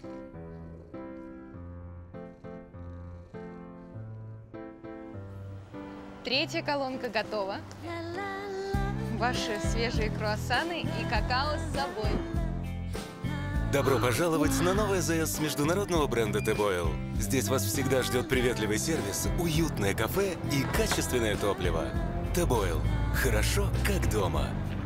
Третья колонка готова. Ваши свежие круассаны и какао с собой. Добро пожаловать на новый заезд международного бренда T-Boil. Здесь вас всегда ждет приветливый сервис, уютное кафе и качественное топливо. T-Boil. Хорошо, как дома.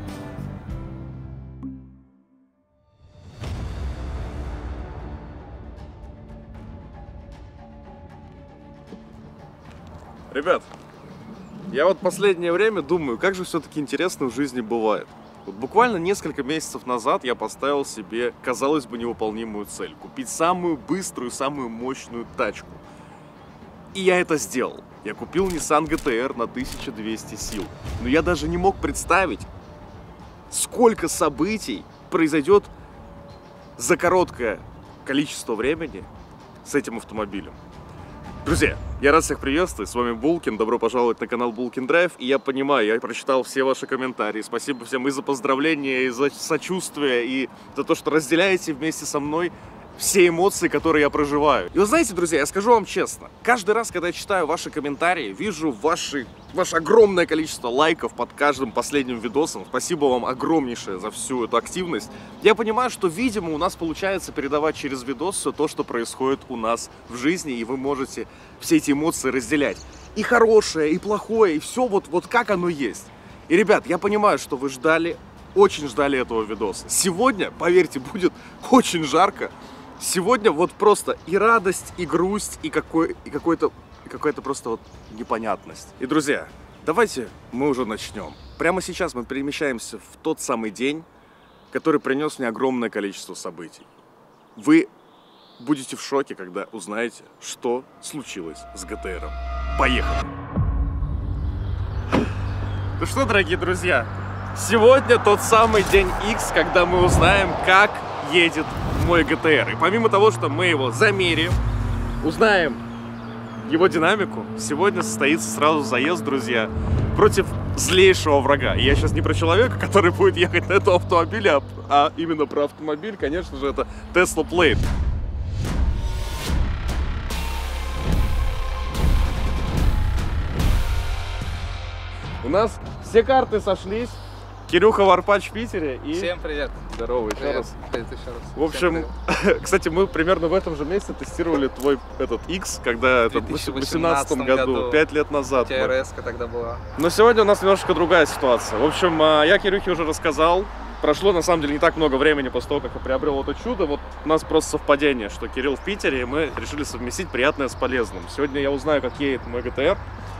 Ребят, я вот последнее время думаю, как же все-таки интересно в жизни бывает. Вот буквально несколько месяцев назад я поставил себе, казалось бы, невыполнимую цель. Купить самую быструю, самую мощную тачку. И я это сделал. Я купил Nissan GT-R на 1200 сил. Но я даже не мог представить, сколько событий произойдет за короткое количество времени с этим автомобилем. Друзья, я рад всех приветствовать, с вами Булкин, добро пожаловать на канал Булкин Драйв. И я понимаю, я прочитал все ваши комментарии, спасибо всем и за поздравления, и за сочувствие, и за то, что разделяете вместе со мной все эмоции, которые я проживаю. И вы знаете, друзья, я скажу вам честно, каждый раз, когда я читаю ваши комментарии, вижу ваше огромное количество лайков под каждым последним видосом, спасибо вам огромнейшее за всю эту активность, я понимаю, что, видимо, у нас получается передавать через видос все то, что происходит у нас в жизни, и вы можете все эти эмоции разделять. И хорошее, и плохое, и все вот как оно есть. И, ребят, я понимаю, что вы ждали, очень ждали этого видоса. Сегодня, поверьте, будет очень жарко. Сегодня вот просто и радость, и грусть, и какая-то просто вот непонятность. И, друзья, давайте мы уже начнем. Прямо сейчас мы перемещаемся в тот самый день, который принес мне огромное количество событий. Вы будете в шоке, когда узнаете, что случилось с GT-R. Поехали! Ну что, дорогие друзья, сегодня тот самый день X, когда мы узнаем, как едет мой GT-R. И помимо того, что мы его замерим, узнаем его динамику, сегодня состоится сразу заезд, друзья, против злейшего врага. И я сейчас не про человека, который будет ехать на этом автомобиле, а именно про автомобиль, конечно же, это Tesla Plaid. У нас все карты сошлись. Кирюха Варпач в Питере и... Всем привет! Здорово, еще раз. Привет еще раз. В общем, кстати, мы примерно в этом же месяце тестировали твой этот X, когда это в 2018 году, 5 лет назад. TRS-ка тогда была. Но сегодня у нас немножко другая ситуация. В общем, я Кирюхе уже рассказал. Прошло, на самом деле, не так много времени после того, как я приобрел это чудо. Вот у нас просто совпадение, что Кирилл в Питере, и мы решили совместить приятное с полезным. Сегодня я узнаю, как едет мой GT-R.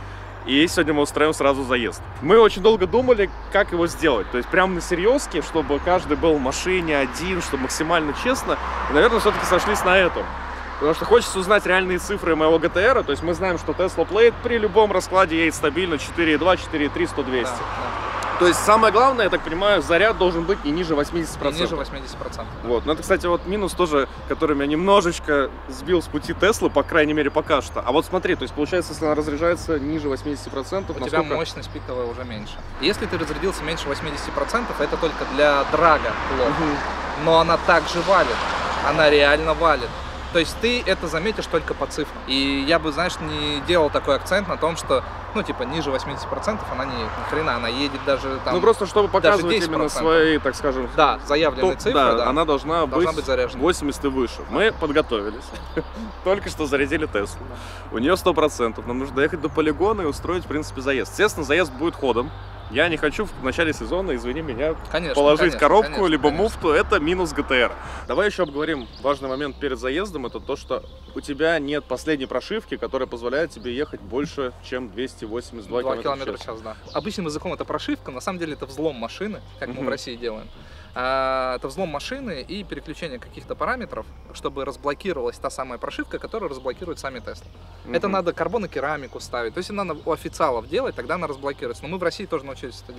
И сегодня мы устроим сразу заезд. Мы очень долго думали, как его сделать. То есть прям на серьезке, чтобы каждый был в машине один, чтобы максимально честно. И, наверное, все-таки сошлись на этом. Потому что хочется узнать реальные цифры моего GT-R. То есть мы знаем, что Tesla Plaid при любом раскладе едет стабильно 4.2, 4.3, 100-200. Да. То есть самое главное, я так понимаю, заряд должен быть не ниже 80%. Не ниже 80%. Вот. Но это, кстати, вот минус тоже, который меня немножечко сбил с пути Теслы, по крайней мере, пока что. А вот смотри, то есть получается, если она разряжается ниже 80%, у тебя мощность пиковая уже меньше. Если ты разрядился меньше 80%, это только для драга плохо. Но она также валит. Она реально валит. То есть ты это заметишь только по цифрам. И я бы, знаешь, не делал такой акцент на том, что, ну, типа, ниже 80% она ни хрена, она едет даже там... Ну, просто чтобы показывать именно свои, так скажем... Да, заявленные цифры, да, она должна быть заряжена. 80 и выше. Мы подготовились. Только что зарядили Теслу. У нее 100%. Нам нужно доехать до полигона и устроить, в принципе, заезд. Естественно, заезд будет ходом. Я не хочу в начале сезона, извини меня, положить коробку, либо муфту. Это минус GT-R. Давай еще обговорим важный момент перед заездом. Это то, что у тебя нет последней прошивки, которая позволяет тебе ехать больше, чем 282 км/ч. Да. Обычным языком это прошивка, на самом деле это взлом машины, как мы в России делаем. Это взлом машины и переключение каких-то параметров, чтобы разблокировалась та самая прошивка, которая разблокирует сами Tesla. Это надо карбонокерамику ставить, то есть надо у официалов делать, тогда она разблокируется. Но мы в России тоже научились это делать.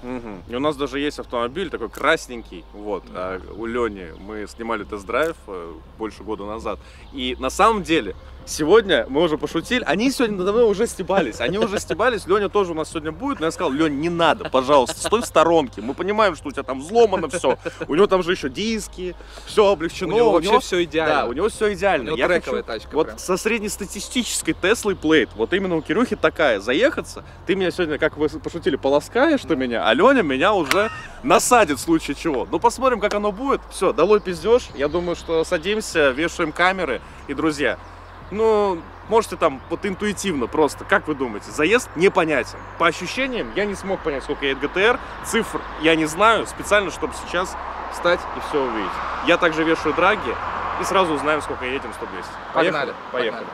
И у нас даже есть автомобиль такой красненький, вот, у Лени мы снимали тест-драйв больше года назад. И на самом деле, сегодня мы уже пошутили, они сегодня надо мной уже стебались, Леня тоже у нас сегодня будет, но я сказал: Лень, не надо, пожалуйста, стой в сторонке, мы понимаем, что у тебя там взломано все, у него там же еще диски, все облегчено. У него вообще все идеально. Да, у него все идеально. У него трековая тачка. Вот прям. со среднестатистической Теслой Плейд, вот именно у Кирюхи такая, заехаться, ты меня сегодня, как вы пошутили, полоскаешь ты меня, а Леня меня уже насадит в случае чего. Ну, посмотрим, как оно будет. Все, долой пиздеж. Я думаю, что садимся, вешаем камеры. И, друзья, ну, можете там вот интуитивно просто, как вы думаете, заезд непонятен. По ощущениям, я не смог понять, сколько едет ГТР, цифр я не знаю, специально, чтобы сейчас встать и все увидеть. Я также вешаю драги и сразу узнаем, сколько едем 100-200. Погнали. Поехали.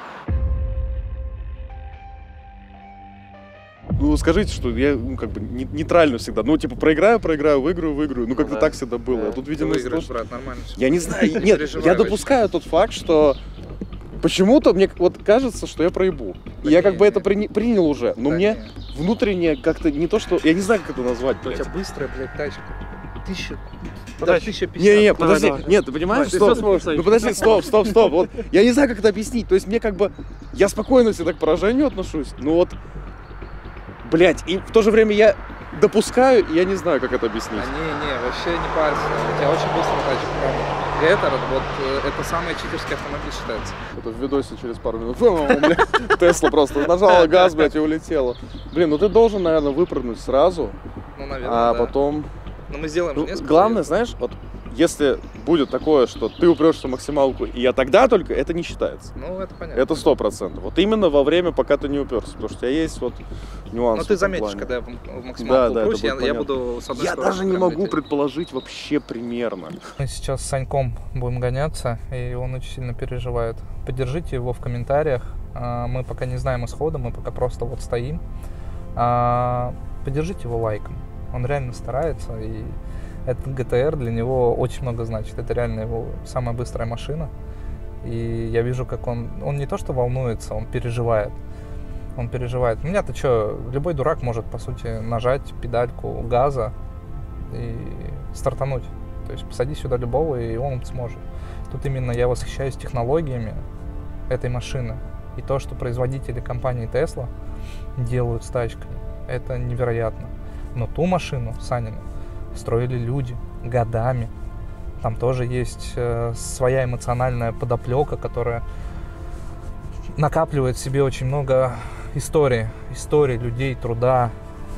Ну, скажите, что я, ну, как бы, нейтрально всегда. Ну, типа, проиграю, выиграю. Ну, как-то так всегда было. А тут, видимо, выиграешь, брат, нормально все. я не знаю. Нет, я допускаю тот факт, что почему-то мне вот кажется, что я проебу. И я как бы это принял уже. Но мне внутренне как-то не то, что... Я не знаю, как это назвать, У блядь. тебя быстрая, блядь, тачка. 1050. Не, подожди. Давай. Нет, ты понимаешь, Давай, что... Ну, подожди, стоп. Вот, я не знаю, как это объяснить. То есть мне как бы... Я спокойно всегда к поражению отношусь. Но вот... Блять, и в то же время я допускаю, и я не знаю, как это объяснить. Вообще не парься. У тебя очень быстрая тачка, правда. Ветер, вот это самый читерский автомобиль считается. Это в видосе через пару минут. Тесла просто нажала газ, блядь, и улетела. Блин, ну ты должен, наверное, выпрыгнуть сразу, Ну, наверное, а потом... Но мы сделаем же несколько. Главное, знаешь, вот если будет такое, что ты упрешься в максималку, и я тогда только, это не считается. Ну, это понятно. Это 100%. Вот именно во время, пока ты не уперся. Потому что у тебя есть вот нюансы. Но ты заметишь, когда я в максималку упрусь, я буду с одной Я стороны даже не прям могу лететь. предположить вообще примерно. Мы сейчас с Саньком будем гоняться, и он очень сильно переживает. Поддержите его в комментариях. Мы пока не знаем исхода, мы пока просто вот стоим. Поддержите его лайком. Он реально старается, и этот GTR для него очень много значит. Это реально его самая быстрая машина. И я вижу, как он не то что волнуется, он переживает. У меня-то что, любой дурак может, по сути, нажать педальку газа и стартануть. То есть посади сюда любого, и он сможет. Тут именно я восхищаюсь технологиями этой машины. И то, что производители компании Tesla делают с тачками, это невероятно. Но ту машину, Санину, строили люди годами. Там тоже есть своя эмоциональная подоплека, которая накапливает в себе очень много истории людей, труда,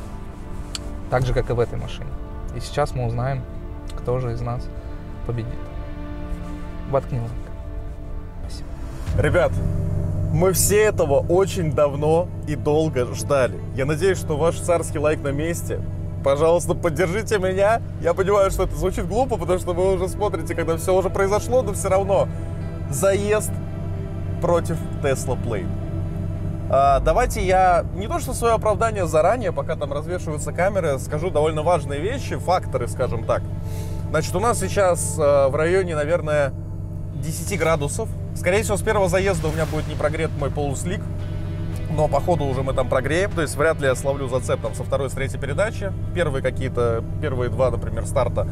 так же, как и в этой машине. И сейчас мы узнаем, кто же из нас победит. Воткни лайк. Спасибо. Ребят, мы все этого очень давно и долго ждали. Я надеюсь, что ваш царский лайк на месте. Пожалуйста, поддержите меня. Я понимаю, что это звучит глупо, потому что вы уже смотрите, когда все уже произошло, но все равно заезд против Tesla Plate. Давайте я не то что свое оправдание заранее, пока там развешиваются камеры, скажу довольно важные вещи, факторы, скажем так. Значит, у нас сейчас в районе, наверное, 10 градусов. Скорее всего, с первого заезда у меня будет не прогрет мой полуслик, но по ходу уже мы там прогреем, то есть вряд ли я словлю зацеп там со второй, с третьей передачи. Первые два, например, старта.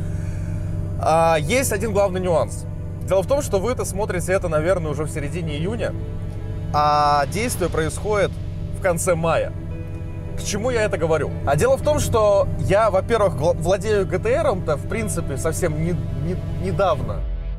Есть один главный нюанс. Дело в том, что вы-то смотрите это, наверное, уже в середине июня, а действие происходит в конце мая. К чему я это говорю? А дело в том, что я, во-первых, владею ГТРом-то, в принципе, совсем недавно.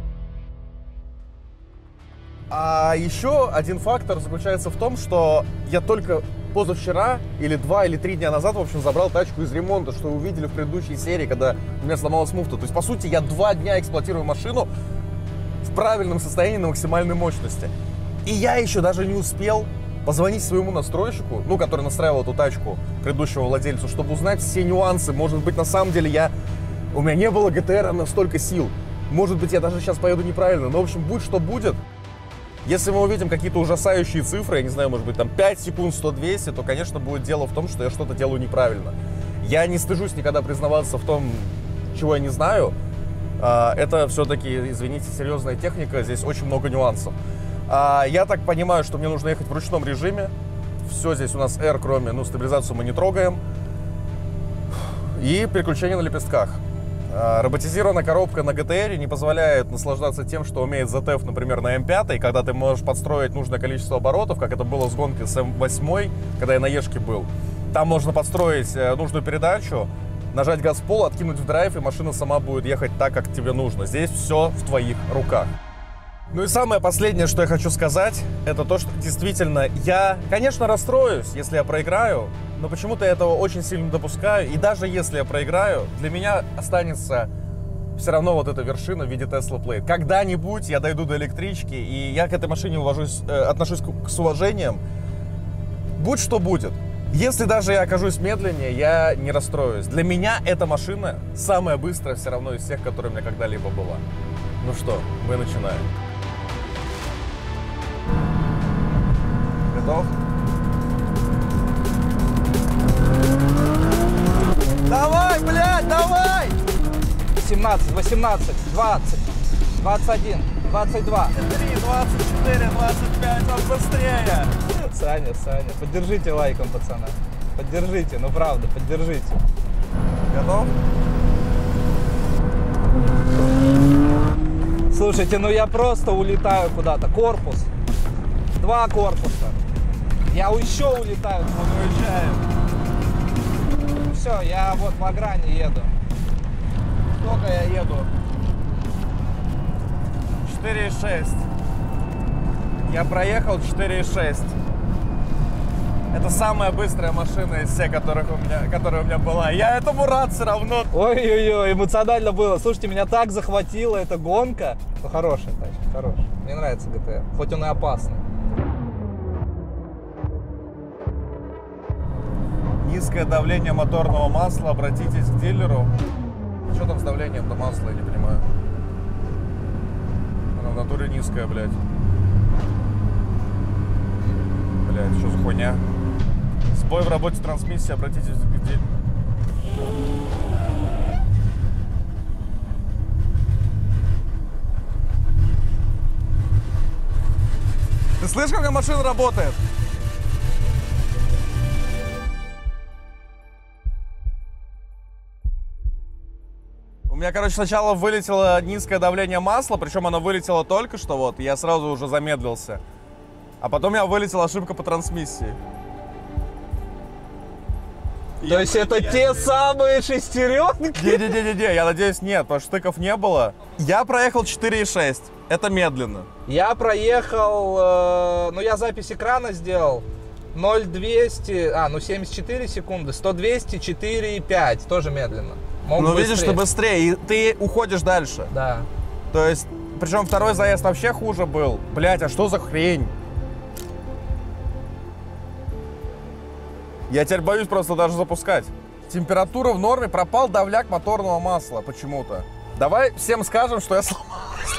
А еще один фактор заключается в том, что я только позавчера, или 2 или 3 дня назад, в общем, забрал тачку из ремонта, что вы увидели в предыдущей серии, когда у меня сломалась муфта. То есть, по сути, я 2 дня эксплуатирую машину в правильном состоянии на максимальной мощности. И я еще даже не успел позвонить своему настройщику, ну, который настраивал эту тачку, предыдущего владельцу, чтобы узнать все нюансы. Может быть, на самом деле у меня не было ГТР на столько сил. Может быть, я даже сейчас поеду неправильно. Но, в общем, будь что будет. Если мы увидим какие-то ужасающие цифры, я не знаю, может быть, там 5 секунд 100-200, то, конечно, будет дело в том, что я что-то делаю неправильно. Я не стыжусь никогда признаваться в том, чего я не знаю. Это все-таки, извините, серьезная техника, здесь очень много нюансов. Я так понимаю, что мне нужно ехать в ручном режиме. Все здесь у нас R, кроме, стабилизацию мы не трогаем. и переключение на лепестках. Роботизированная коробка на GTR не позволяет наслаждаться тем, что умеет ZF, например, на М5, когда ты можешь подстроить нужное количество оборотов, как это было с гонкой с М8, когда я на Ешке был. Там можно подстроить нужную передачу, нажать газ в пол, откинуть в драйв, и машина сама будет ехать так, как тебе нужно. Здесь все в твоих руках. Ну и самое последнее, что я хочу сказать, это то, что действительно я, конечно, расстроюсь, если я проиграю, но почему-то я этого очень сильно допускаю. И даже если я проиграю, для меня останется все равно вот эта вершина в виде Tesla Plate. Когда-нибудь я дойду до электрички, и я к этой машине отношусь с уважением. Будь что будет. Если даже я окажусь медленнее, я не расстроюсь. Для меня эта машина самая быстрая все равно из всех, которая у меня когда-либо была. Ну что, мы начинаем. Готов? Давай, блядь, давай! 17, 18, 20, 21, 22. 23, 24, 25, он быстрее! Саня, поддержите лайком, пацана. Поддержите, ну правда, поддержите. Готов? Слушайте, ну я просто улетаю куда-то. Корпус. 2 корпуса. Я еще улетаю. Мы уезжаем. Ну все, я вот по грани еду. Сколько я еду? 4,6. Я проехал 4,6. Это самая быстрая машина из всех, которая у меня была. Я этому рад все равно. Ой-ой-ой, эмоционально было. Слушайте, меня так захватила эта гонка. Ну, хорошая тачка, хорошая. Мне нравится GTR, хоть он и опасный. Низкое давление моторного масла. Обратитесь к дилеру. Что там с давлением до масла, я не понимаю. Оно в натуре низкое, блядь. Блядь, что за хуйня? Сбой в работе трансмиссии, обратитесь к дилеру. Ты слышишь, как машина работает? У меня, короче, сначала вылетело низкое давление масла, причем оно вылетело только что, вот, и я сразу уже замедлился. А потом у меня вылетела ошибка по трансмиссии. То есть это те самые шестеренки? Не-не-не-не, я надеюсь, нет, потому что штыков не было. Я проехал 4,6, это медленно. Я проехал, ну я запись экрана сделал, 0,200, 74 секунды, 100-200, 4,5, тоже медленно. Ну видишь, ты быстрее, и ты уходишь дальше. Да. То есть, причем второй заезд вообще хуже был. Блять, а что за хрень? Я теперь боюсь просто даже запускать. Температура в норме, пропал давляк моторного масла почему-то. Давай всем скажем, что я сломался.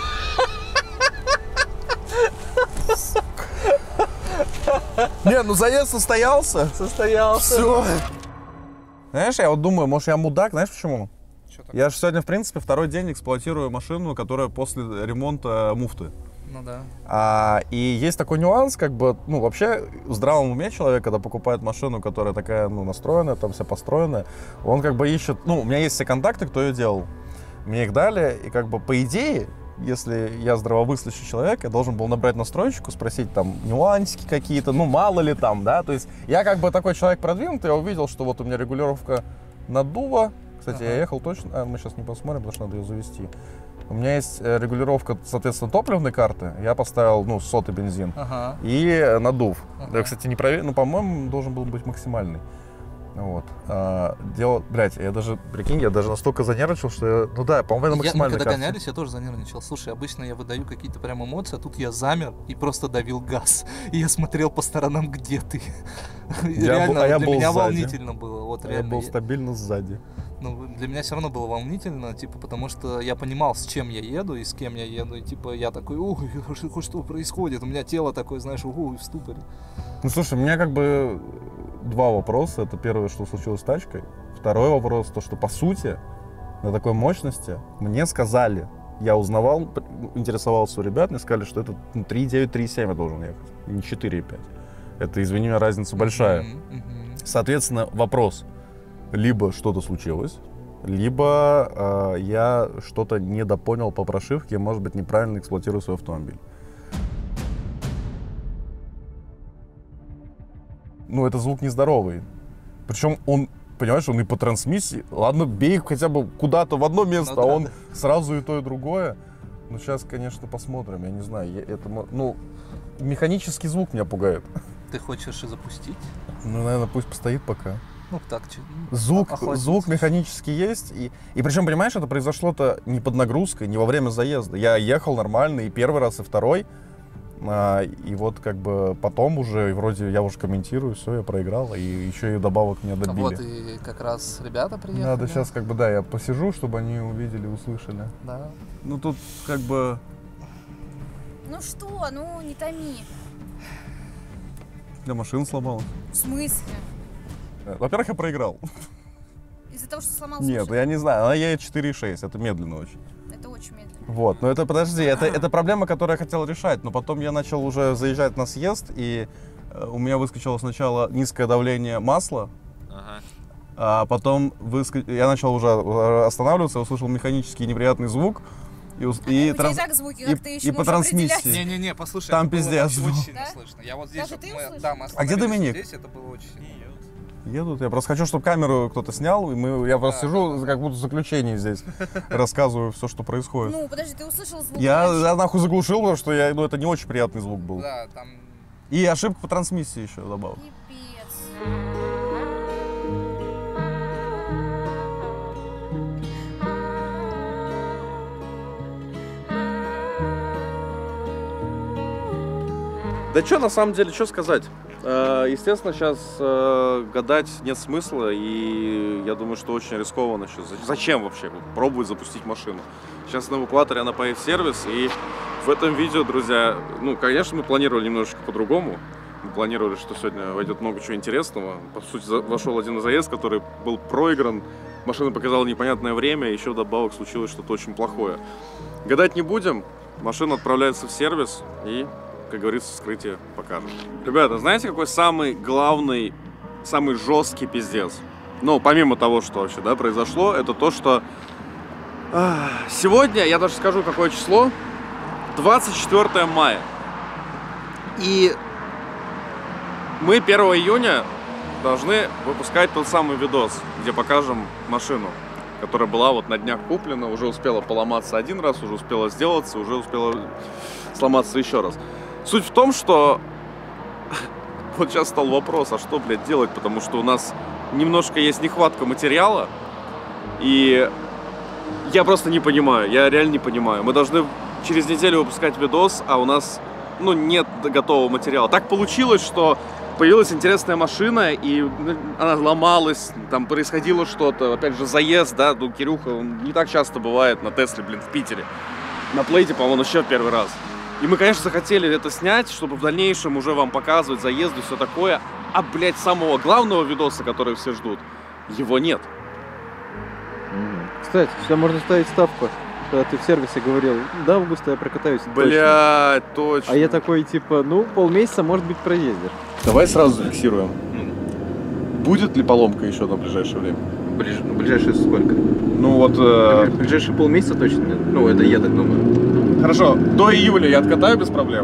Не, ну заезд состоялся. Состоялся. Все. Знаешь, я вот думаю, может я мудак, знаешь почему? Я же сегодня, в принципе, второй день эксплуатирую машину, которая после ремонта муфты. Ну да. И есть такой нюанс, как бы, ну, вообще, в здравом уме человек, когда покупает машину, которая такая, ну, настроенная, там вся построенная, он как бы ищет, ну, у меня есть все контакты, кто ее делал. Мне их дали, и как бы, по идее, если я здравомыслящий человек, я должен был набрать настройщику, спросить там нюансики какие-то, ну, мало ли там, да, то есть я как бы такой человек продвинутый, я увидел, что вот у меня регулировка наддува, кстати, я ехал точно, мы сейчас не посмотрим, потому что надо ее завести. У меня есть регулировка, соответственно, топливной карты. Я поставил, ну, сотый бензин и надув. Я, кстати, не проверил, но, по-моему, должен был быть максимальный. Вот. Дело, блядь, я даже, прикинь, я даже настолько занервничал, что я, ну да, по-моему, на максимальной карте. Когда гонялись, я тоже занервничал. Слушай, обычно я выдаю какие-то прям эмоции, а тут я замер и просто давил газ. И я смотрел по сторонам, где ты. Реально, для меня волнительно было. Вот реально. Я был стабильно сзади. Ну, для меня все равно было волнительно, типа, потому что я понимал, с чем я еду и с кем я еду, и, типа, я такой, что происходит, у меня тело такое, знаешь, в ступоре. Ну, слушай, у меня как бы два вопроса. Это первое, что случилось с тачкой. Второй вопрос, то, что, по сути, на такой мощности мне сказали, я узнавал, интересовался у ребят, мне сказали, что это 3,9, 3,7 я должен ехать, не 4,5. Это, извини меня, разница большая. Соответственно, вопрос. либо что-то случилось, либо я что-то недопонял по прошивке, может быть, неправильно эксплуатирую свой автомобиль. Ну, это звук нездоровый. Причем он, понимаешь, он и по трансмиссии. Ладно, бей хотя бы куда-то в одно место, а он сразу и то, и другое. Ну, сейчас, конечно, посмотрим, я не знаю. Ну, механический звук меня пугает. Ты хочешь и запустить? Ну, наверное, пусть постоит пока. Ну, так, Звук механический есть. И причем, понимаешь, это произошло-то не под нагрузкой, не во время заезда. Я ехал нормально и первый раз, и второй. И вот как бы потом уже, вроде я уже комментирую, все, я проиграл. И еще и добавок меня добили. Вот и как раз ребята приехали. Надо сейчас как бы, да, я посижу, чтобы они увидели, услышали. Да. Ну тут как бы... Ну что, ну не томи. Да, машина сломалась. В смысле? Во-первых, я проиграл. Из-за того, что сломался? Нет, я не знаю, она едет 4,6, это медленно очень. Это очень медленно. Вот, но это, подожди, это проблема, которую я хотел решать, но потом я начал уже заезжать на съезд, и у меня выскочило сначала низкое давление масла, а потом я начал уже останавливаться, услышал механический неприятный звук, и по трансмиссии. Не-не-не, послушай, там пиздец. Очень сильно слышно. Я вот здесь, А где Доминик? Здесь это было очень сильно. Едут. Я просто хочу, чтобы камеру кто-то снял, и я просто сижу, как будто в заключении здесь, рассказываю все, что происходит. Ну, подожди, ты услышал звук? Я нахуй заглушил, потому что это не очень приятный звук был. Да, там... И ошибка по трансмиссии еще добавил. Пипец. Да что, на самом деле, что сказать? Естественно, сейчас гадать нет смысла, и я думаю, что очень рискованно сейчас. Зачем вообще пробовать запустить машину? Сейчас на эвакуаторе она поедет в сервис, и в этом видео, друзья, ну, конечно, мы планировали немножечко по-другому. Мы планировали, что сегодня войдет много чего интересного. По сути, вошел один заезд, который был проигран, машина показала непонятное время, и еще вдобавок случилось что-то очень плохое. Гадать не будем, машина отправляется в сервис, и... как говорится, вскрытие покажет. Ребята, знаете, какой самый главный, самый жесткий пиздец? Ну, помимо того, что вообще, да, произошло, это то, что сегодня, я даже скажу, какое число, 24 мая. И мы 1 июня должны выпускать тот самый видос, где покажем машину, которая была вот на днях куплена, уже успела поломаться один раз, уже успела сделаться, уже успела сломаться еще раз. Суть в том, что вот сейчас стал вопрос, а что, блядь, делать, потому что у нас немножко есть нехватка материала, и я просто не понимаю, я реально не понимаю. Мы должны через неделю выпускать видос, а у нас, ну, нет готового материала. Так получилось, что появилась интересная машина, и она ломалась, там происходило что-то, опять же, заезд, да, ну, Кирюха, он не так часто бывает на Тесле, блин, в Питере. На Плейте, по-моему, еще первый раз. И мы, конечно, захотели это снять, чтобы в дальнейшем уже вам показывать заезды и все такое. А, блядь, самого главного видоса, который все ждут, его нет. Кстати, сюда можно ставить ставку. Когда ты в сервисе говорил, до августа я прокатаюсь. Блядь, точно. А я такой, типа, ну, полмесяца, может быть, проездишь. Давай сразу зафиксируем. Будет ли поломка еще на ближайшее время? Ближайшие сколько? Ну вот... Ближайшие полмесяца точно нет. Ну, это я так думаю. Хорошо, до июля я откатаю без проблем?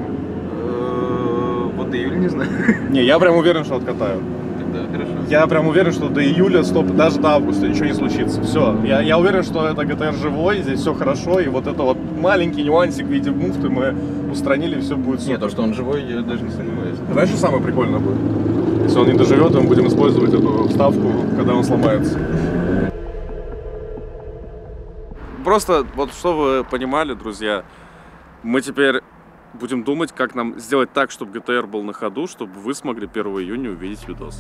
Вот до июля не знаю. Не, я прям уверен, что откатаю. Тогда хорошо. Я прям уверен, что до июля, даже до августа ничего не случится. Все, я уверен, что это ГТР живой, здесь все хорошо, и вот это вот маленький нюансик в виде муфты мы устранили, все будет супер. Нет, то, что он живой, я даже не сомневаюсь. Знаешь, что самое прикольное будет? Если он не доживет, мы будем использовать эту вставку, когда он сломается. Просто, вот что вы понимали, друзья, мы теперь будем думать, как нам сделать так, чтобы ГТР был на ходу, чтобы вы смогли 1 июня увидеть видос.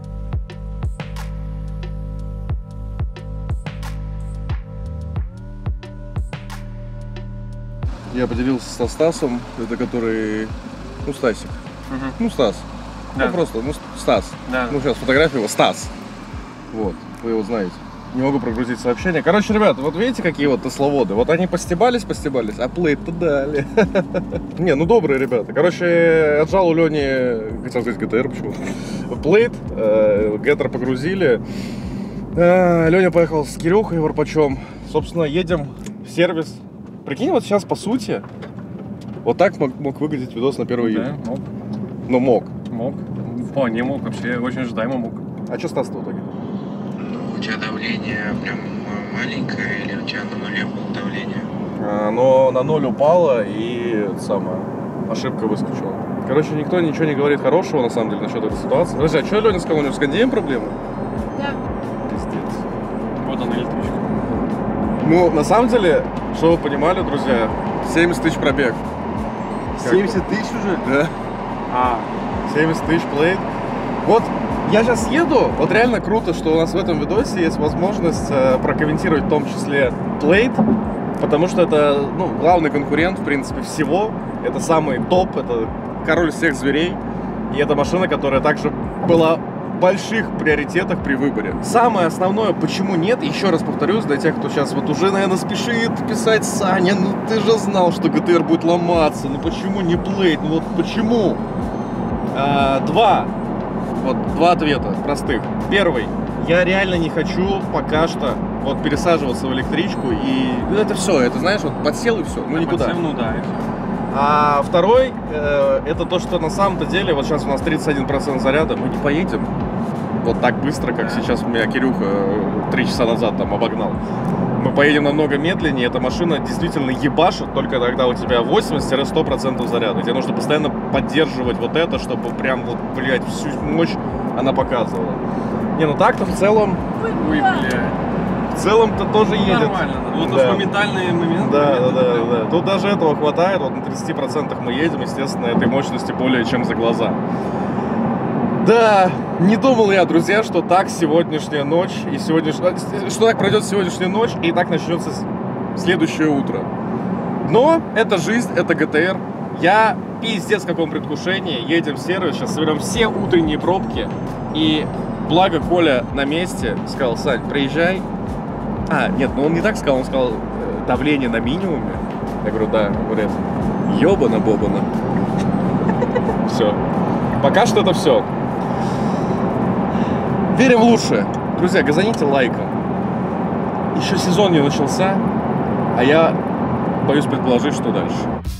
Я поделился со Стасом, это который, ну, Стасик. Ну, Стас. Да. Ну, просто, ну, Стас. Да. Ну, сейчас фотография его, Стас. Вот, вы его знаете. Не могу прогрузить сообщение. Короче, ребята, вот видите, какие вот тесловоды? Вот они постебались, а плейт-то дали. Не, ну добрые ребята. Короче, отжал у Лени, хотел сказать ГТР, почему? Плейт, геттер погрузили. Леня поехал с Кирюхой Варпачом. Собственно, едем в сервис. Прикинь, вот сейчас, по сути, вот так мог выглядеть видос на 1 июля. Да, мог. Ну, мог. Мог. Вполне мог. Вообще очень ожидаемо мог. А что Стас-то в итоге? У тебя давление прям маленькое или у тебя на нуле было давление? Но на 0 упало и ошибка выскочила. Короче, никто ничего не говорит хорошего, на самом деле, насчет этой ситуации. Подожди, а что Леня сказал, у него с кондеем проблемы? Да. Пиздец. Вот она электричка. Ну, на самом деле, что вы понимали, друзья, 70 тысяч пробег. 70 тысяч уже? Да. 70 тысяч плейт. Вот я сейчас еду, вот реально круто, что у нас в этом видосе есть возможность прокомментировать в том числе плейт, потому что это, ну, главный конкурент, в принципе, всего. Это самый топ, это король всех зверей. И это машина, которая также была в больших приоритетах при выборе. Самое основное, почему нет, еще раз повторюсь, для тех, кто сейчас вот уже, наверное, спешит писать: Саня, ну ты же знал, что GTR будет ломаться, ну почему не плейт, ну вот почему? Два ответа простых. Первый: я реально не хочу пока что вот пересаживаться в электричку, и это все, это, знаешь, вот подсел и все, ну никуда. Подсел, ну да. А второй, это то, что на самом-то деле, вот сейчас у нас 31% заряда, мы не поедем вот так быстро, как сейчас меня Кирюха 3 часа назад там обогнал. Мы поедем намного медленнее, эта машина действительно ебашит только тогда у тебя 80-100% заряда. Тебе нужно постоянно поддерживать вот это, чтобы прям вот, блядь, всю мощь она показывала. Не, ну так-то в целом... Ой, блядь. В целом-то тоже едет. Нормально. Вот да. уж моментальные моменты. Да. Тут даже этого хватает. Вот на 30% мы едем, естественно, этой мощности более чем за глаза. Да, не думал я, друзья, что так сегодняшняя ночь и что так пройдет сегодняшняя ночь и так начнется следующее утро. Но это жизнь, это ГТР. Я пиздец в каком предвкушении. Едем в сервис, сейчас соберем все утренние пробки. И благо Коля на месте сказал: Сань, приезжай. Нет, ну он не так сказал, он сказал: давление на минимуме. Я говорю: да. Он говорит: ёбана-бобана. Все. Пока что это все. Верим в лучшее. Друзья, газаните лайком. Еще сезон не начался, а я боюсь предположить, что дальше.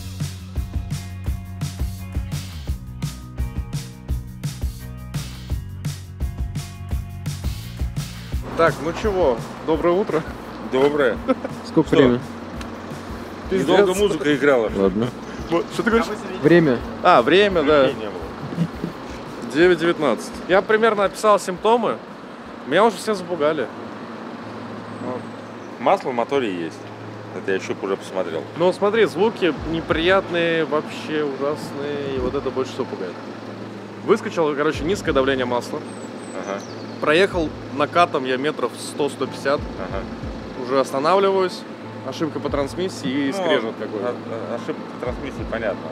Так, ну чего, доброе утро. Доброе. Сколько время? Долго музыка играла. Ладно. Что ты говоришь? Время. Время, да. 9:19. Я примерно описал симптомы. Меня уже все запугали. Масло в моторе есть. Это я еще уже посмотрел. Ну смотри, звуки неприятные, вообще ужасные. И вот это больше всего пугает. Выскочило, короче, низкое давление масла. Ага. Проехал накатом я метров 100-150. Ага. Уже останавливаюсь. Ошибка по трансмиссии и скрежет какой-то. Ошибка по трансмиссии, понятно.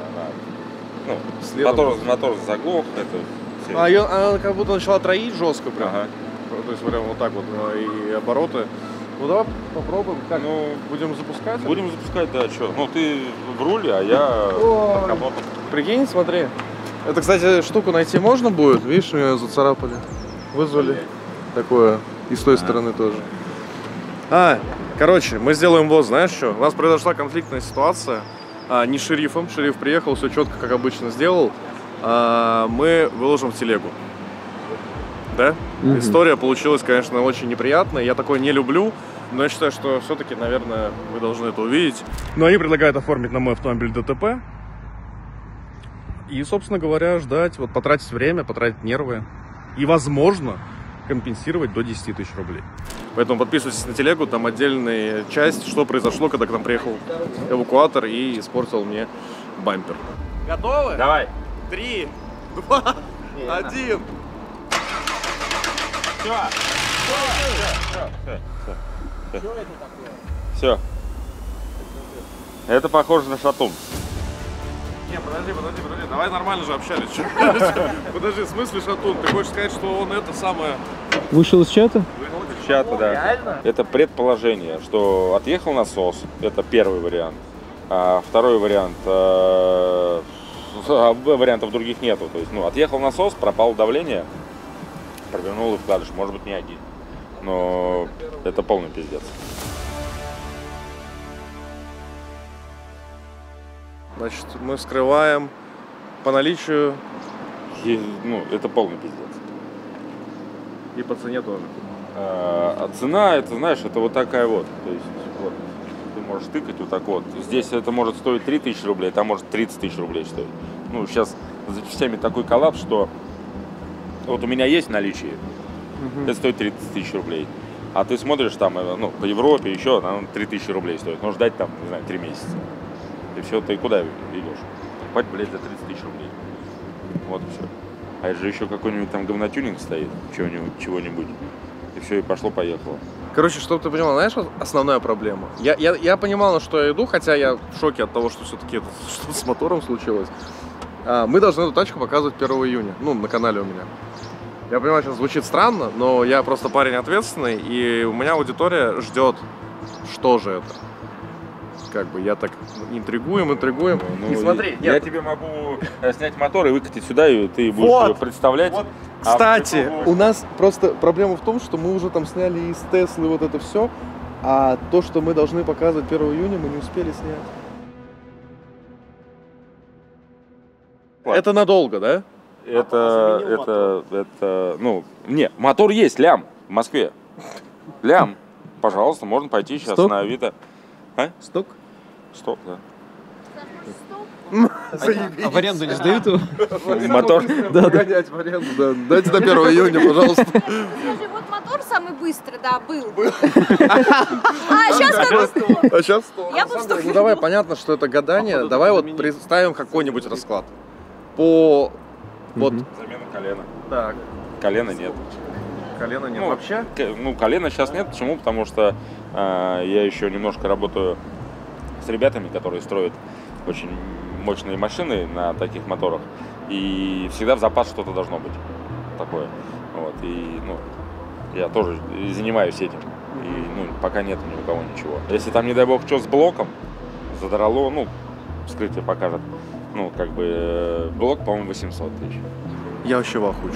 Мотор заглох. Она как будто начала троить жестко прям. Ага. То есть прям вот так вот и обороты. Ну давай попробуем. Как? Будем запускать? Будем запускать, да, что? Ну ты в руле, а я под капотом. Прикинь, смотри. Это, кстати, штуку найти можно будет. Видишь, меня зацарапали. Вызвали. Такое. И с той стороны тоже. Короче, мы сделаем вот, знаешь что? У нас произошла конфликтная ситуация. Не с шерифом. Шериф приехал, все четко, как обычно, сделал. Мы выложим в телегу. Да? История получилась, конечно, очень неприятная. Я такое не люблю. Но я считаю, что все-таки, наверное, вы должны это увидеть. Но они предлагают оформить на мой автомобиль ДТП. И, собственно говоря, ждать, вот потратить время, потратить нервы. И, возможно, компенсировать до 10 тысяч рублей. Поэтому подписывайтесь на телегу, там отдельная часть, что произошло, когда к нам приехал эвакуатор и испортил мне бампер. Готовы? Давай. 3, 2, 1. Все. Это похоже на шатун. Не, подожди, давай нормально же общались. Подожди, в смысле шатун? Ты хочешь сказать, что он это самое... Вышел из чата? Из чата, да. Реально? Это предположение, что отъехал насос. Это первый вариант. А второй вариант... вариантов других нету. То есть, отъехал насос, пропало давление, провернул и вкладыш. Может быть, не один. но это полный пиздец. Значит, мы вскрываем по наличию. И, ну, это полный пиздец. И по цене тоже. А цена, это, знаешь, это вот такая вот. То есть, вот, ты можешь тыкать вот так вот. Здесь это может стоить 3000 рублей, там может 30 тысяч рублей стоить. Ну, сейчас за частями такой коллапс, что вот у меня есть наличие, это стоит 30 тысяч рублей. А ты смотришь там, ну, по Европе еще, там 3000 рублей стоит. Но ждать там, не знаю, 3 месяца. И все, ты куда идешь? Покупать, блядь, за 30 тысяч рублей. Вот и все. А это же еще какой-нибудь там говнотюнинг стоит, чего-нибудь. И все, и пошло-поехало. Короче, чтобы ты понимал, знаешь, вот основная проблема. Я понимал, на что я иду, хотя я в шоке от того, что все-таки что-то с мотором случилось. Мы должны эту тачку показывать 1 июня, ну, на канале у меня. Я понимаю, сейчас звучит странно, но я просто парень ответственный, и у меня аудитория ждет, что же это. Как бы я так интригуем. Ну, и смотри, я тебе могу снять мотор и выкатить сюда, и ты будешь его представлять. Вот. Кстати, у нас просто проблема в том, что мы уже там сняли из Теслы вот это все, а то, что мы должны показывать 1 июня, мы не успели снять. Это надолго, да? Ну, не, мотор есть, лям, в Москве. Лям, пожалуйста, можно пойти сейчас на Авито. А? Сток? Сток, да. А в аренду не сдают его? Мотор? Да, гонять в аренду, да. Дайте до 1 июня, пожалуйста. Скажи, вот мотор самый быстрый, да, был. А сейчас какой сток? А сейчас сток. Я бы сток. Ну давай, понятно, что это гадание. Давай вот представим какой-нибудь расклад. По... Вот. Замена колена. Так. Колена нет. Колена нет Ну, вообще? Ну, колена сейчас нет. Почему? Потому что я еще немножко работаю с ребятами, которые строят очень мощные машины на таких моторах. И всегда в запас что-то должно быть такое. Вот. И, ну, я тоже занимаюсь этим. И, ну, пока нет ни у кого ничего. Если там, не дай бог, что с блоком задрало, ну, вскрытие покажет. Ну, как бы, блок, по-моему, 800 тысяч. Я вообще в ахуе.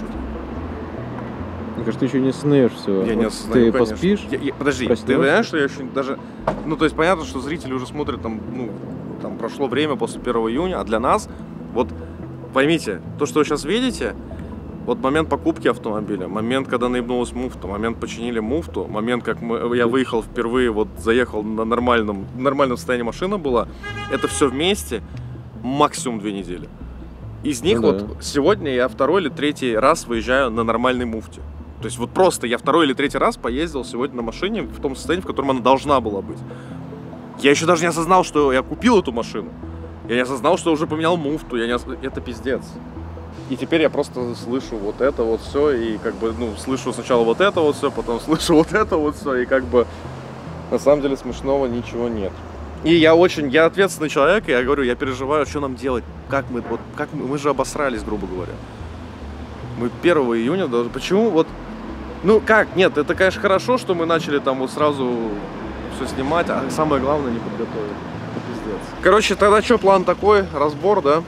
Мне кажется, ты еще не осознаешь все. Я не осознаю, Ты конечно. поспишь? Подожди, ты понимаешь, что я еще даже... Ну, то есть понятно, что зрители уже смотрят там, ну, там прошло время после 1 июня, а для нас, вот, поймите, то, что вы сейчас видите, вот момент покупки автомобиля, момент, когда наебнулась муфта, момент починили муфту, момент, как я выехал впервые, вот, заехал на нормальном состоянии машина была, это все вместе максимум 2 недели. Из них вот сегодня я 2-й или 3-й раз выезжаю на нормальной муфте. То есть вот просто я 2-й или 3-й раз поездил сегодня на машине в том состоянии, в котором она должна была быть. Я еще даже не осознал, что я купил эту машину. Я не осознал, что уже поменял муфту. Это пиздец. И теперь я просто слышу вот это вот все. И как бы, ну, слышу сначала вот это вот все, потом слышу вот это вот все. И как бы на самом деле смешного ничего нет. И я ответственный человек, и я говорю, я переживаю, что нам делать. Мы же обосрались, грубо говоря. Мы 1 июня должны... Почему? Вот, ну как? Нет, это, конечно, хорошо, что мы начали там вот сразу все снимать, а самое главное не подготовить. Это пиздец. Короче, тогда что, план такой? Разбор, да?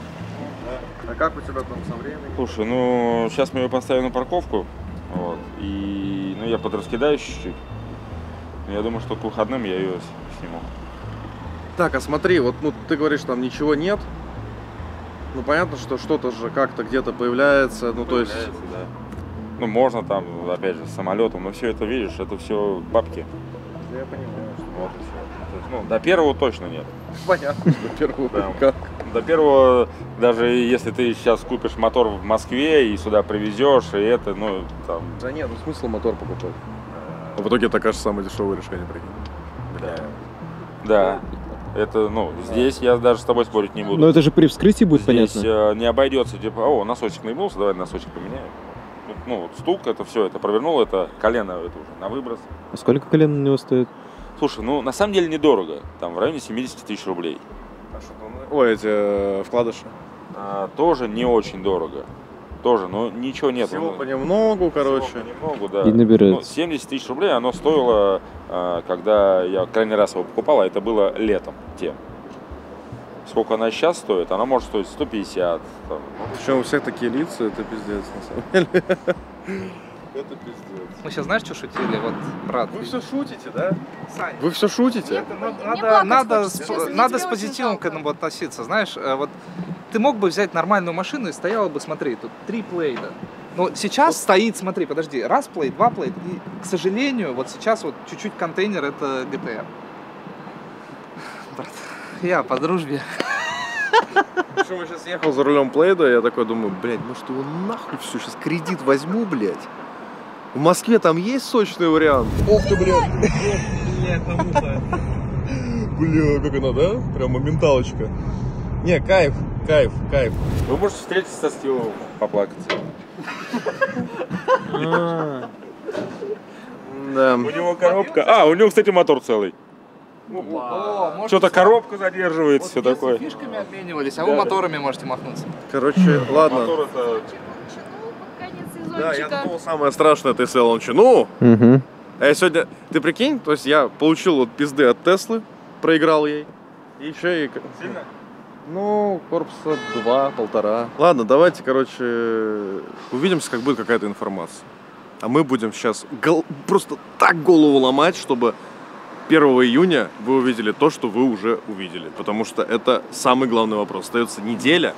А как у тебя там со временем? Слушай, ну, сейчас мы ее поставим на парковку. Вот, и, ну, я подраскидаю чуть-чуть. Я думаю, что к выходным я ее сниму. Так, а смотри, вот, ну, ты говоришь, там ничего нет. Ну, понятно, что что-то же как-то где-то появляется, ну, то есть... Да. Ну, можно там, опять же, с самолетом, но все это, видишь, это все бабки. Я понимаю, что... Вот и все. Ну, до 1-го точно нет. Понятно, до 1-го как? До 1-го, даже если ты сейчас купишь мотор в Москве и сюда привезешь, и это, ну, там... Да нет, ну, смысл мотор покупать. А в итоге это, кажется, самое дешевое решение, прикинь. Да. Это, ну, здесь я даже с тобой спорить не буду. Но это же при вскрытии будет здесь понятно. Не обойдется, типа, о, носочек наебнулся, давай носочек поменяем. Ну, вот стук, это все, это провернул, это колено, это уже на выброс. А сколько колено у него стоит? Слушай, ну, на самом деле недорого, там, в районе 70 тысяч рублей. Ой, эти вкладыши? Тоже не очень дорого. Тоже, но ничего нет. Всего понемногу, короче. Всего понемногу, да. И набирается. Ну, 70 тысяч рублей оно стоило, когда я крайний раз его покупал, а это было летом тем. Сколько она сейчас стоит? Она может стоить 150. Там. Причем у всех такие лица, это пиздец, на самом деле. Это пиздец. Мы сейчас знаешь, что шутили? Вот, брат. Вы все шутите, да? Сань. Вы все шутите? Надо с позитивом к этому относиться. Знаешь, вот ты мог бы взять нормальную машину и стояла бы, смотри, тут 3 плейда. Но сейчас стоит, смотри, подожди, раз плейд, 2 плейд. И, к сожалению, вот сейчас вот чуть-чуть контейнер это GTR. Брат, я по дружбе. Причем я сейчас ехал за рулем плейда, я такой думаю, блядь, может его нахуй все, сейчас кредит возьму, блядь. В Москве там есть сочный вариант? Ох ты, блядь. Бля, как она, да? Прям моменталочка. Не, кайф. Вы можете встретиться со Стивом, поплакать. Да. У него коробка. У него, кстати, мотор целый. Что-то коробка задерживается, все такое. Фишками обменивались, а вы моторами можете махнуться. Короче, ладно. Мотор это... Да, я думал, самое страшное это если лончину. А я сегодня, ты прикинь, то есть я получил вот пизды от Теслы, проиграл ей. И еще и... Сильно? Ну, корпуса 2-1,5. Ладно, давайте, короче, увидимся, как будет какая-то информация. А мы будем сейчас просто так голову ломать, чтобы 1 июня вы увидели то, что вы уже увидели. Потому что это самый главный вопрос. Остается неделя.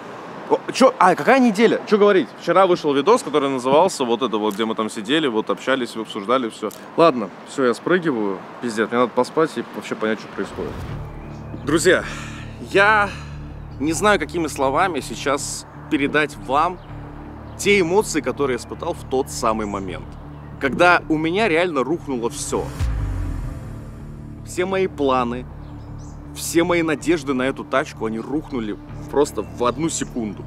Какая неделя? Что говорить? Вчера вышел видос, который назывался вот это вот, где мы там сидели, вот общались, обсуждали все. Ладно, все, я спрыгиваю. Пиздец, мне надо поспать и вообще понять, что происходит. Друзья, я не знаю, какими словами сейчас передать вам те эмоции, которые я испытал в тот самый момент. Когда у меня реально рухнуло все. Все мои планы, все мои надежды на эту тачку, они рухнули просто в 1 секунду.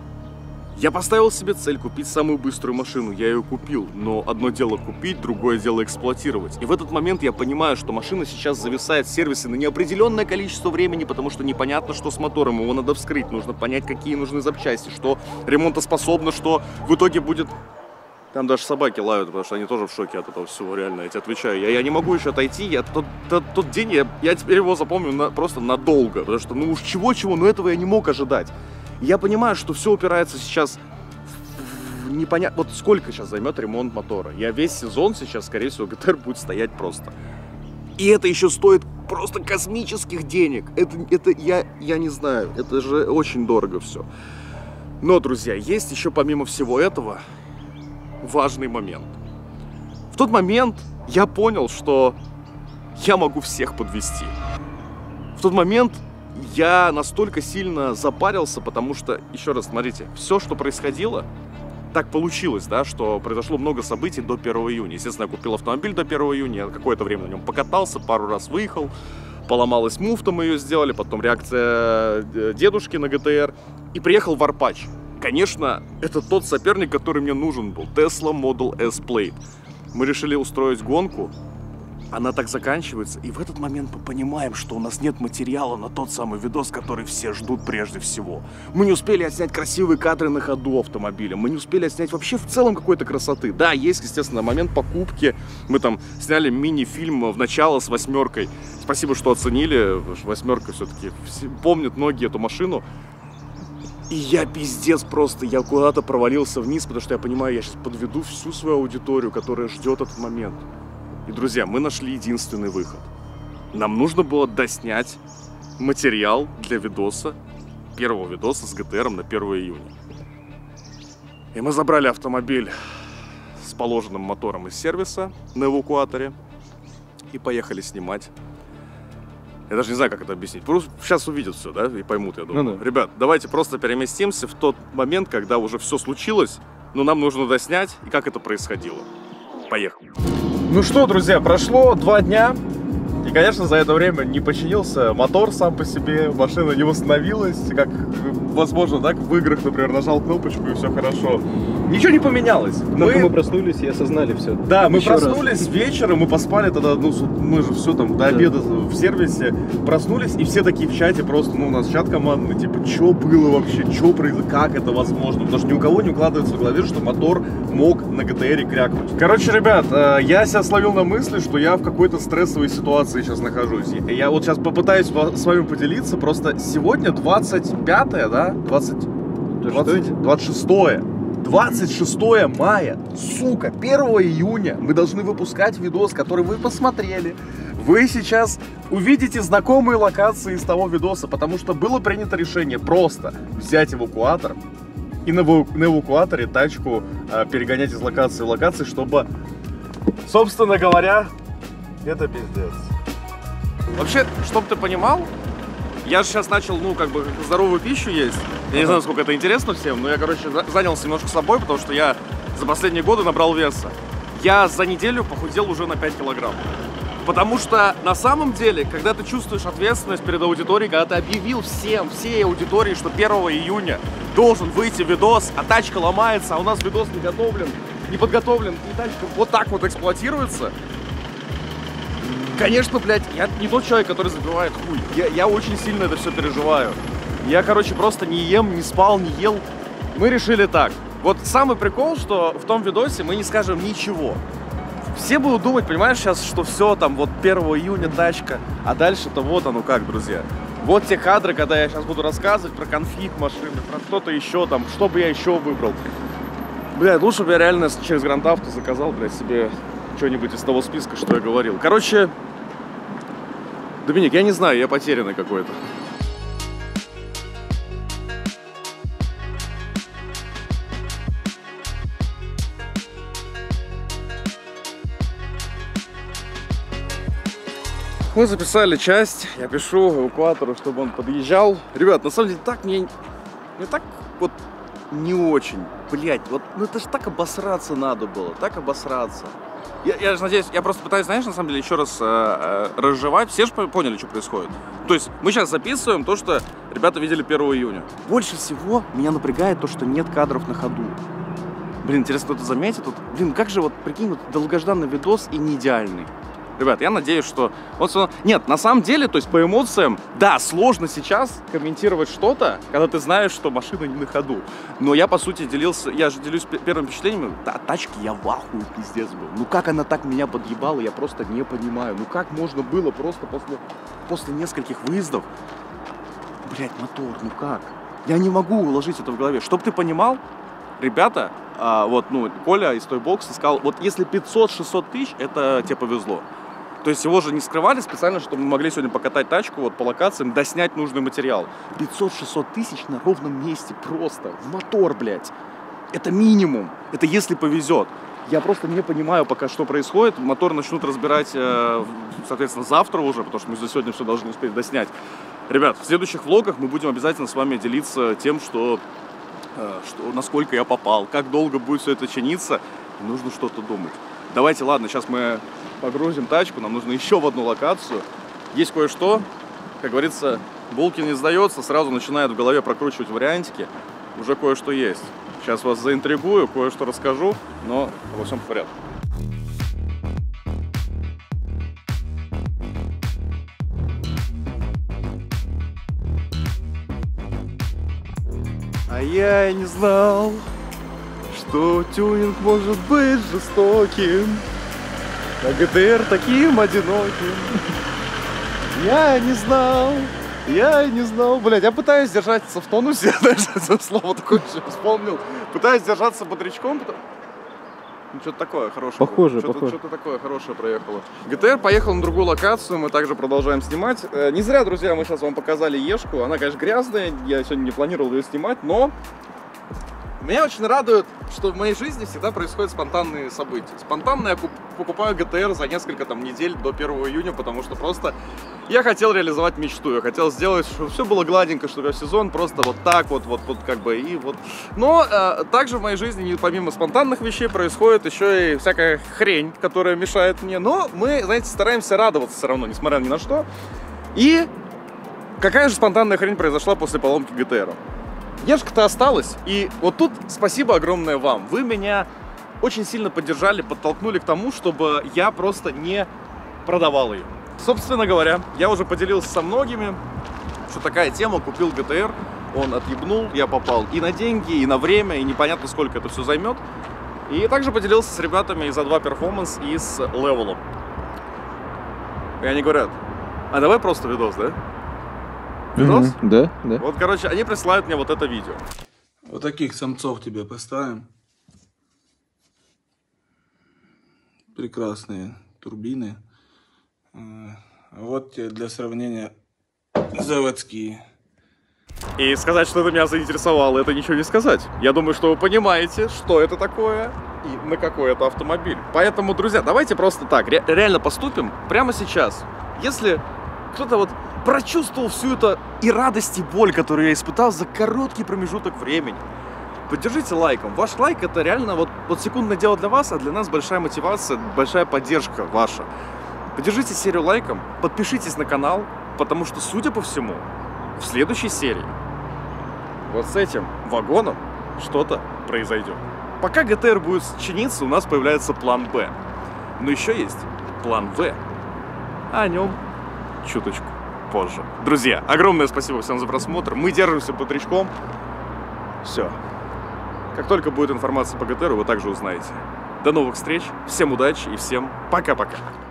Я поставил себе цель купить самую быструю машину, я ее купил, но одно дело купить, другое дело эксплуатировать. И в этот момент я понимаю, что машина сейчас зависает в сервисе на неопределенное количество времени, потому что непонятно, что с мотором, его надо вскрыть, нужно понять, какие нужны запчасти, что ремонтоспособно, что в итоге будет... Там даже собаки лают, потому что они тоже в шоке от этого всего, реально, я тебе отвечаю. Я не могу еще отойти, тот день, я теперь его запомню просто надолго, потому что, ну уж чего-чего, но этого я не мог ожидать. Я понимаю, что все упирается сейчас в непонятно, вот сколько сейчас займет ремонт мотора. Я весь сезон сейчас, скорее всего, ГТР будет стоять просто. И это еще стоит просто космических денег. Это я не знаю, это же очень дорого все. Но, друзья, есть еще помимо всего этого важный момент. В тот момент я понял, что я могу всех подвести. В тот момент я настолько сильно запарился, потому что, еще раз, смотрите, все, что происходило, так получилось, да, что произошло много событий до 1 июня. Естественно, я купил автомобиль до 1 июня, я какое-то время на нем покатался, пару раз выехал, поломалась муфта, мы ее сделали, потом реакция дедушки на ГТР, и приехал в Арпач. Конечно, это тот соперник, который мне нужен был, Tesla Model S Plaid. Мы решили устроить гонку. Она так заканчивается, и в этот момент мы понимаем, что у нас нет материала на тот самый видос, который все ждут прежде всего. Мы не успели отснять красивые кадры на ходу автомобиля, мы не успели отснять вообще в целом какой-то красоты. Да, есть, естественно, момент покупки, мы там сняли мини-фильм в начало с 8-кой. Спасибо, что оценили, 8-ка все-таки помнят многие эту машину. И я пиздец просто, я куда-то провалился вниз, потому что я понимаю, я сейчас подведу всю свою аудиторию, которая ждет этот момент. И, друзья, мы нашли единственный выход. Нам нужно было доснять материал для видоса, первого видоса с ГТРом на 1 июня. И мы забрали автомобиль с положенным мотором из сервиса на эвакуаторе и поехали снимать. Я даже не знаю, как это объяснить. Просто сейчас увидят все, да, и поймут, я думаю. Ну да. Ребят, давайте просто переместимся в тот момент, когда уже все случилось, но нам нужно доснять, и как это происходило. Поехали. Ну что, друзья, прошло 2 дня, и, конечно, за это время не починился мотор сам по себе, машина не восстановилась, как, возможно, так, в играх, например, нажал кнопочку и все хорошо. Ничего не поменялось. Только мы проснулись и осознали все. Да, мы проснулись вечером, мы поспали тогда, ну, мы же все там до обеда в сервисе, проснулись, и все такие в чате просто, ну, у нас чат командный, типа, что было вообще, что произошло, как это возможно, потому что ни у кого не укладывается в голове, что мотор мог на ГТРе крякнуть. Короче, ребят, я себя словил на мысли, что я в какой-то стрессовой ситуации сейчас нахожусь. Я вот сейчас попытаюсь с вами поделиться, просто сегодня 25-е, да? 26-е. 26 мая, сука, 1 июня мы должны выпускать видос, который вы посмотрели. Вы сейчас увидите знакомые локации из того видоса, потому что было принято решение просто взять эвакуатор и на эвакуаторе тачку перегонять из локации в локацию, чтобы, собственно говоря, это пиздец. Вообще, чтоб ты понимал, я же сейчас начал, ну, как бы, здоровую пищу есть. Я не знаю, насколько это интересно всем, но я, короче, занялся немножко собой, потому что я за последние годы набрал веса. Я за неделю похудел уже на 5 килограмм. Потому что на самом деле, когда ты чувствуешь ответственность перед аудиторией, когда ты объявил всей аудитории, что 1 июня должен выйти видос, а тачка ломается, а у нас видос не подготовлен, и тачка вот так вот эксплуатируется. Конечно, блядь, я не тот человек, который забивает хуй. Я очень сильно это все переживаю. Я, короче, просто не ем, не спал, не ел. Мы решили так. Вот самый прикол, что в том видосе мы не скажем ничего. Все будут думать, понимаешь, сейчас, что все, там, вот 1 июня тачка, а дальше-то вот оно как, друзья. Вот те кадры, когда я сейчас буду рассказывать про конфиг машины, про что-то еще, там, что бы я еще выбрал. Блядь, лучше бы я реально через Grand Auto заказал, блядь, себе что-нибудь из того списка, что я говорил. Короче, Доминик, я не знаю, я потерянный какой-то. Мы записали часть, я пишу эвакуатору, чтобы он подъезжал. Ребят, на самом деле так мне так вот не очень, блять, вот, ну это ж так обосраться надо было, так обосраться. Я же надеюсь, я просто пытаюсь, знаешь, на самом деле еще раз разжевать. Все же поняли, что происходит. То есть мы сейчас записываем то, что ребята видели 1 июня. Больше всего меня напрягает то, что нет кадров на ходу. Блин, интересно, кто-то заметит. Тут, блин, как же вот, прикинь, вот долгожданный видос и не идеальный. Ребят, я надеюсь, что... Вот, нет, на самом деле, то есть по эмоциям, да, сложно сейчас комментировать что-то, когда ты знаешь, что машина не на ходу. Но я, по сути, я же делюсь первым впечатлением, от тачки я в ахуе, пиздец был. Ну как она так меня подъебала, я просто не понимаю. Ну как можно было просто после нескольких выездов... Блять, мотор, ну как? Я не могу уложить это в голове. Чтоб ты понимал, ребята, вот, ну, Коля из той бокса сказал, вот если 500-600 тысяч, это тебе повезло. То есть его же не скрывали специально, чтобы мы могли сегодня покатать тачку вот по локациям, доснять нужный материал. 500-600 тысяч на ровном месте просто, в мотор, блядь. Это минимум, это если повезет. Я просто не понимаю пока, что происходит. Мотор начнут разбирать, соответственно, завтра уже, потому что мы за сегодня все должны успеть доснять. Ребят, в следующих влогах мы будем обязательно с вами делиться тем, что насколько я попал, как долго будет все это чиниться, и нужно что-то думать. Давайте, ладно, сейчас мы погрузим тачку, нам нужно еще в одну локацию. Есть кое-что, как говорится, Булкин не сдается, сразу начинает в голове прокручивать вариантики, уже кое-что есть. Сейчас вас заинтригую, кое-что расскажу, но во всем в порядке. А я и не знал, что тюнинг может быть жестоким, а ГТР таким одиноким. Я не знал, блядь, я пытаюсь держаться в тонусе, даже это слово такое вспомнил. Пытаюсь держаться бодрячком, ну, что-то такое хорошее. Похоже. Что-то такое хорошее проехало. ГТР поехал на другую локацию, мы также продолжаем снимать. Не зря, друзья, мы сейчас вам показали Ешку. Она, конечно, грязная, я сегодня не планировал ее снимать, но меня очень радует, что в моей жизни всегда происходят спонтанные события. Спонтанно я покупаю ГТР за несколько там недель до 1 июня, потому что просто я хотел реализовать мечту. Я хотел сделать, чтобы все было гладенько, чтобы сезон просто вот так вот как бы и вот. Но также в моей жизни, помимо спонтанных вещей, происходит еще и всякая хрень, которая мешает мне. Но мы, знаете, стараемся радоваться все равно, несмотря ни на что. И какая же спонтанная хрень произошла после поломки ГТР? Ешка-то осталась, и вот тут спасибо огромное вам. Вы меня очень сильно поддержали, подтолкнули к тому, чтобы я просто не продавал ее. Собственно говоря, я уже поделился со многими, что такая тема, купил ГТР, он отъебнул, я попал и на деньги, и на время, и непонятно, сколько это все займет. И также поделился с ребятами из A2 Performance и с Level. И они говорят, а давай просто видос, да? Видос? Да. Вот, короче, они присылают мне вот это видео. Вот таких самцов тебе поставим. прекрасные турбины. Вот для сравнения заводские. И сказать, что это меня заинтересовало, это ничего не сказать. Я думаю, что вы понимаете, что это такое и на какой это автомобиль. Поэтому, друзья, давайте просто так, реально поступим прямо сейчас. Если кто-то вот прочувствовал всю эту и радость, и боль, которую я испытал за короткий промежуток времени, поддержите лайком. Ваш лайк — это реально вот секундное дело для вас, а для нас большая мотивация, большая поддержка ваша. Поддержите серию лайком, подпишитесь на канал, потому что, судя по всему, в следующей серии вот с этим вагоном что-то произойдет. Пока ГТР будет чиниться, у нас появляется план Б. Но еще есть план В. А о нем чуточку позже. Друзья, огромное спасибо всем за просмотр. Мы держимся бодрячком. Все. Как только будет информация по ГТРу, вы также узнаете. До новых встреч, всем удачи и всем пока-пока.